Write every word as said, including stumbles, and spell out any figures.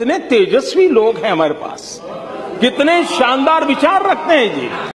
कितने तेजस्वी लोग हैं हमारे पास, कितने शानदार विचार रखते हैं जी।